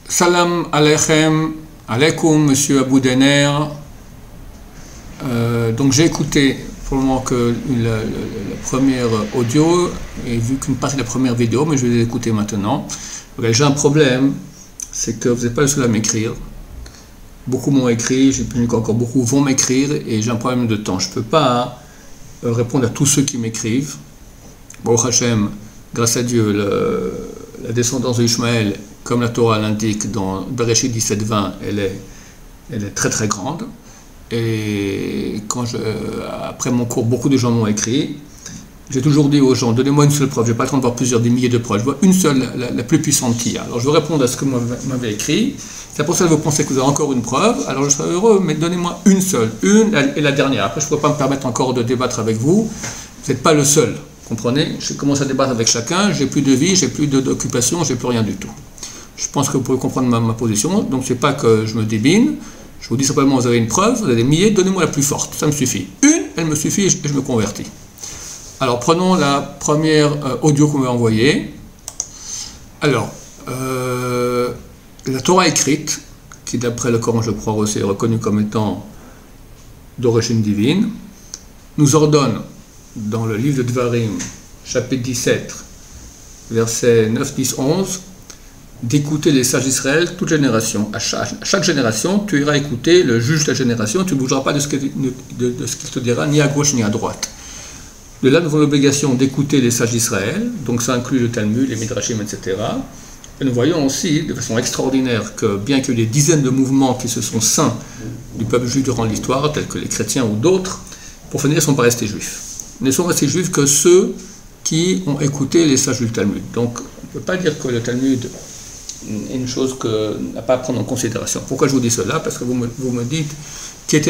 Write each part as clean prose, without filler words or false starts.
Salam alechem, alaikum, monsieur Abou Dener. Donc j'ai écouté pour le moment que la première audio et vu qu'une partie de la première vidéo, mais je vais l'écouter maintenant. J'ai un problème, c'est que vous n'êtes pas le seul à m'écrire. Beaucoup m'ont écrit, j'ai pu encore beaucoup vont m'écrire et j'ai un problème de temps. Je ne peux pas répondre à tous ceux qui m'écrivent. Baruch Hashem, grâce à Dieu, la descendance d'Ishmaël, comme la Torah l'indique dans Bereshit 17-20, elle est très très grande. Et après mon cours, beaucoup de gens m'ont écrit. J'ai toujours dit aux gens, donnez-moi une seule preuve, je n'ai pas le temps de voir des milliers de preuves, je vois une seule, la plus puissante qu'il y a. Alors je vais répondre à ce que vous m'avez écrit. C'est pour ça que vous pensez que vous avez encore une preuve, alors je serai heureux, mais donnez-moi une seule, une et la dernière. Après je ne pourrai pas me permettre encore de débattre avec vous, vous n'êtes pas le seul, comprenez? Je commence à débattre avec chacun, j'ai plus de vie, j'ai plus d'occupation, j'ai plus rien du tout. Je pense que vous pouvez comprendre ma position, donc c'est pas que je me débine, je vous dis simplement vous avez une preuve, vous avez des milliers, donnez-moi la plus forte, ça me suffit. Une, elle me suffit et je me convertis. Alors prenons la première audio qu'on m'a envoyée. Alors, la Torah écrite, qui d'après le Coran je crois aussi est reconnue comme étant d'origine divine, nous ordonne dans le livre de Dvarim, chapitre 17, versets 9, 10, 11, d'écouter les sages d'Israël toute génération. À chaque génération, tu iras écouter le juge de la génération, tu ne bougeras pas de ce qu'il te dira, ni à gauche ni à droite. De là, nous avons l'obligation d'écouter les sages d'Israël, donc ça inclut le Talmud, les Midrashim, etc. Et nous voyons aussi, de façon extraordinaire, que bien qu'il y ait des dizaines de mouvements qui se sont saints du peuple juif durant l'histoire, tels que les chrétiens ou d'autres, pour finir, ne sont pas restés juifs. Ils ne sont restés juifs que ceux qui ont écouté les sages du Talmud. Donc, on ne peut pas dire que le Talmud est une chose n'a pas à prendre en considération. Pourquoi je vous dis cela? Parce que vous me dites qui était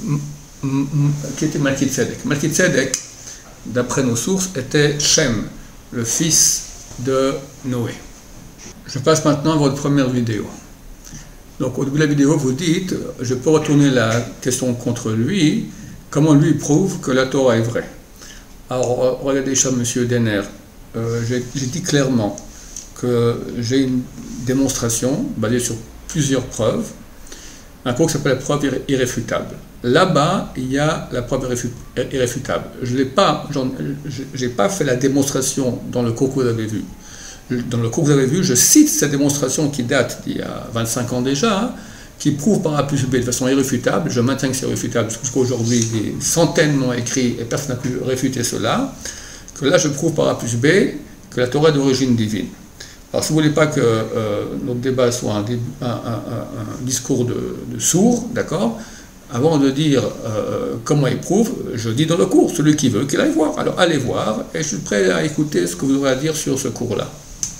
Malki Tzedek. Malki Tzedek, d'après nos sources, était Shem, le fils de Noé. Je passe maintenant à votre première vidéo. Donc au début de la vidéo, vous dites, je peux retourner la question contre lui, comment lui prouve que la Torah est vraie. Alors regardez ça, monsieur Denner, j'ai dit clairement que j'ai une démonstration basée sur plusieurs preuves, un cours qui s'appelle la preuve irréfutable. Là-bas, il y a la preuve irréfutable. Je n'ai pas fait la démonstration dans le cours que vous avez vu. Dans le cours que vous avez vu, je cite cette démonstration qui date d'il y a 25 ans déjà, qui prouve par A plus B de façon irréfutable. Je maintiens que c'est irréfutable, parce qu'aujourd'hui, des centaines m'ont écrit et personne n'a pu réfuter cela, que là, je prouve par A plus B que la Torah est d'origine divine. Alors, si vous ne voulez pas que notre débat soit un discours de sourds, d'accord, avant de dire comment il prouve, je dis dans le cours, celui qui veut qu'il aille voir. Alors allez voir, et je suis prêt à écouter ce que vous aurez à dire sur ce cours-là.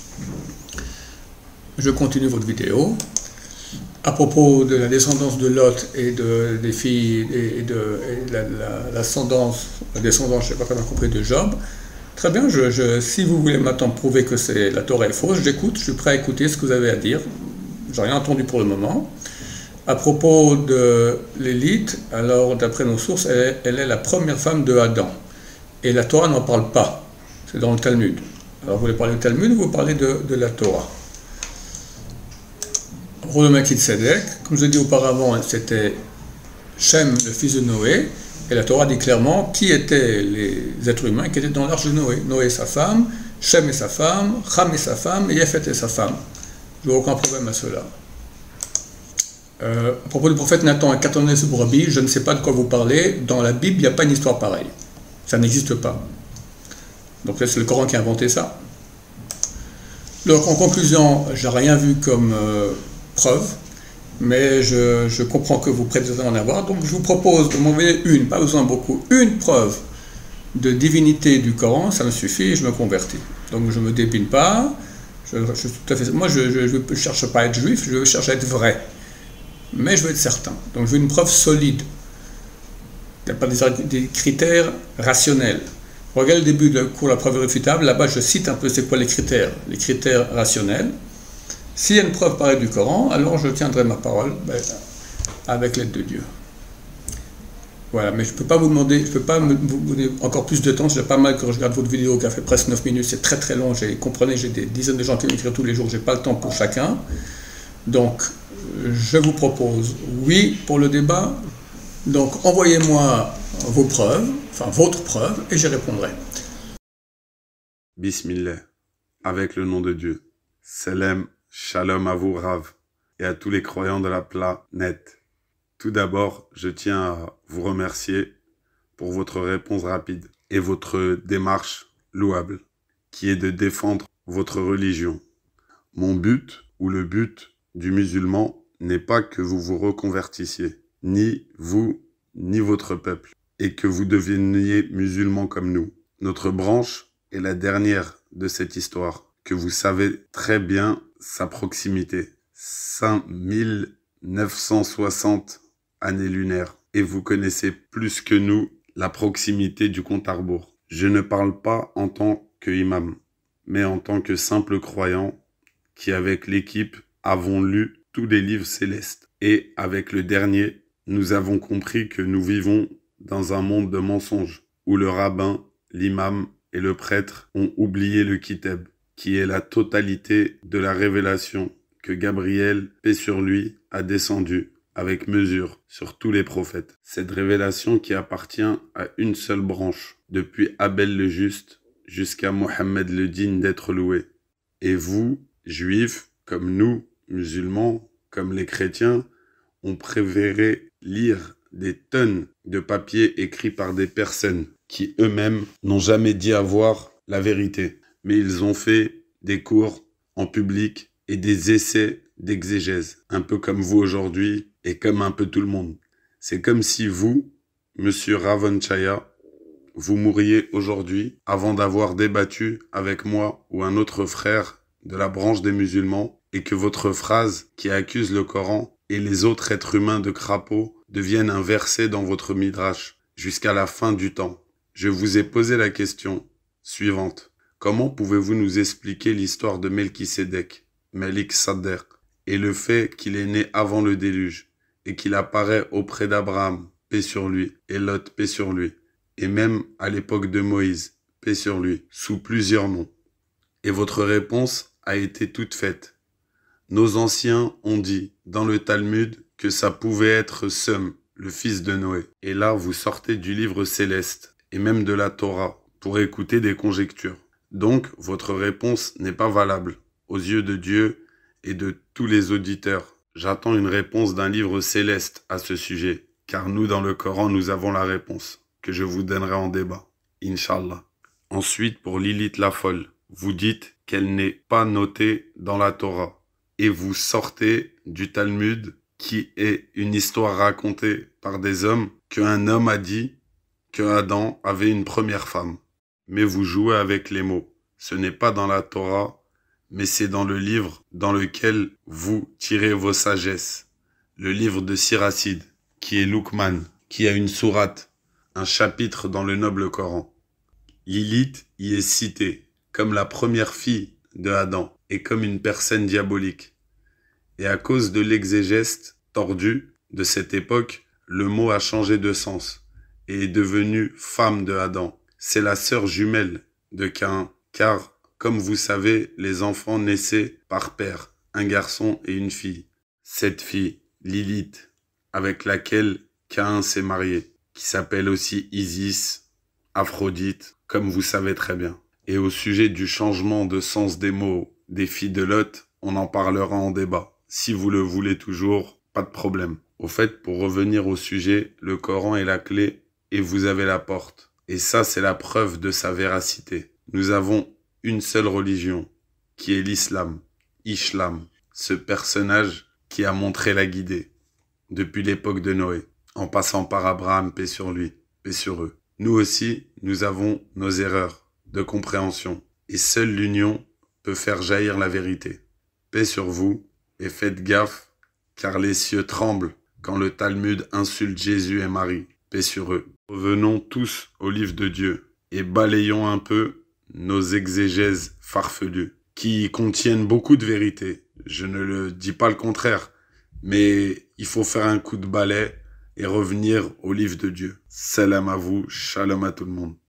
Je continue votre vidéo. À propos de la descendance de Lot et des filles et de l'ascendance, la descendance, je ne sais pas comment compris, de Job, très bien, si vous voulez maintenant prouver que la Torah est fausse, j'écoute, je suis prêt à écouter ce que vous avez à dire. Je n'ai rien entendu pour le moment. À propos de l'élite, alors d'après nos sources, elle est la première femme de Adam. Et la Torah n'en parle pas. C'est dans le Talmud. Alors vous voulez parler du Talmud ou vous parlez de la Torah? Pour le Malki Tzedek, comme je l'ai dit auparavant, c'était Shem, le fils de Noé. Et la Torah dit clairement qui étaient les êtres humains qui étaient dans l'arche de Noé. Noé et sa femme, Shem et sa femme, Ham et sa femme, et Yafet et sa femme. Je n'ai aucun problème à cela. À propos du prophète Nathan et Katonès de Brebis, je ne sais pas de quoi vous parlez. Dans la Bible, il n'y a pas une histoire pareille. Ça n'existe pas. Donc c'est le Coran qui a inventé ça. Donc en conclusion, je n'ai rien vu comme preuve, mais je comprends que vous prétendez en avoir. Donc je vous propose de m'envoyer une, pas besoin beaucoup, une preuve de divinité du Coran, ça me suffit et je me convertis. Donc je ne me dépine pas. Moi, je ne cherche pas à être juif, je cherche à être vrai. Mais je veux être certain. Donc je veux une preuve solide. Il n'y a pas des critères rationnels. Regardez le début du cours La preuve irréfutable. Là-bas, je cite un peu c'est quoi les critères rationnels. S'il y a une preuve pareille du Coran, alors je tiendrai ma parole avec l'aide de Dieu. Voilà, mais je ne peux pas vous demander, je ne peux pas vous donner encore plus de temps. C'est pas mal que je regarde votre vidéo qui a fait presque 9 minutes. C'est très très long. Comprenez, j'ai des dizaines de gens qui m'écrivent tous les jours. Je n'ai pas le temps pour chacun. Donc, je vous propose oui pour le débat. Donc, envoyez-moi vos preuves, enfin votre preuve, et j'y répondrai. Bismillah, avec le nom de Dieu. Salam, shalom à vous, Rav, et à tous les croyants de la planète. Tout d'abord, je tiens à vous remercier pour votre réponse rapide et votre démarche louable, qui est de défendre votre religion. Mon but, ou le but du musulman, n'est pas que vous vous reconvertissiez, ni vous, ni votre peuple, et que vous deveniez musulman comme nous. Notre branche est la dernière de cette histoire, que vous savez très bien sa proximité. 5960 années lunaires. Et vous connaissez plus que nous la proximité du compte à rebours. Je ne parle pas en tant qu'imam, mais en tant que simple croyant qui, avec l'équipe, avons lu tous les livres célestes. Et avec le dernier, nous avons compris que nous vivons dans un monde de mensonges, où le rabbin, l'imam et le prêtre ont oublié le kitab, qui est la totalité de la révélation que Gabriel, paix sur lui, a descendu avec mesure sur tous les prophètes. Cette révélation qui appartient à une seule branche, depuis Abel le juste jusqu'à Mohammed le digne d'être loué. Et vous, juifs, comme nous, musulmans, comme les chrétiens, on préféré lire des tonnes de papiers écrits par des personnes qui eux-mêmes n'ont jamais dit avoir la vérité. Mais ils ont fait des cours en public et des essais d'exégèse, un peu comme vous aujourd'hui et comme un peu tout le monde. C'est comme si vous, monsieur Ravonchaya, vous mourriez aujourd'hui avant d'avoir débattu avec moi ou un autre frère de la branche des musulmans et que votre phrase qui accuse le Coran et les autres êtres humains de crapauds devienne un verset dans votre midrash jusqu'à la fin du temps. Je vous ai posé la question suivante. Comment pouvez-vous nous expliquer l'histoire de Melchisédek, Melik Sadder, et le fait qu'il est né avant le déluge et qu'il apparaît auprès d'Abraham, paix sur lui, et Lot, paix sur lui, et même à l'époque de Moïse, paix sur lui, sous plusieurs noms. Et votre réponse a été toute faite. Nos anciens ont dit dans le Talmud que ça pouvait être Sem, le fils de Noé. Et là, vous sortez du livre céleste et même de la Torah pour écouter des conjectures. Donc, votre réponse n'est pas valable aux yeux de Dieu et de tous les auditeurs. J'attends une réponse d'un livre céleste à ce sujet, car nous, dans le Coran, nous avons la réponse, que je vous donnerai en débat, Inch'Allah. Ensuite, pour Lilith la folle, vous dites qu'elle n'est pas notée dans la Torah, et vous sortez du Talmud, qui est une histoire racontée par des hommes, qu'un homme a dit que Adam avait une première femme. Mais vous jouez avec les mots. Ce n'est pas dans la Torah, mais c'est dans le livre dans lequel vous tirez vos sagesses. Le livre de Siracide, qui est Luqman, qui a une sourate, un chapitre dans le noble Coran. Lilith y est citée comme la première fille de Adam et comme une personne diabolique. Et à cause de l'exégèse tordue de cette époque, le mot a changé de sens et est devenu femme de Adam. C'est la sœur jumelle de Caïn, car, comme vous savez, les enfants naissaient par père, un garçon et une fille. Cette fille, Lilith, avec laquelle Caïn s'est marié, qui s'appelle aussi Isis, Aphrodite, comme vous savez très bien. Et au sujet du changement de sens des mots des filles de Lot, on en parlera en débat. Si vous le voulez toujours, pas de problème. Au fait, pour revenir au sujet, le Coran est la clé et vous avez la porte. Et ça, c'est la preuve de sa véracité. Nous avons une seule religion, qui est l'islam, Ishlam, ce personnage qui a montré la guidée, depuis l'époque de Noé, en passant par Abraham, paix sur lui, paix sur eux. Nous aussi, nous avons nos erreurs de compréhension, et seule l'union peut faire jaillir la vérité. Paix sur vous, et faites gaffe, car les cieux tremblent quand le Talmud insulte Jésus et Marie, paix sur eux. Revenons tous au livre de Dieu, et balayons un peu nos exégèses farfelues, qui contiennent beaucoup de vérité. Je ne le dis pas le contraire, mais il faut faire un coup de balai et revenir au livre de Dieu. Salam à vous, shalom à tout le monde.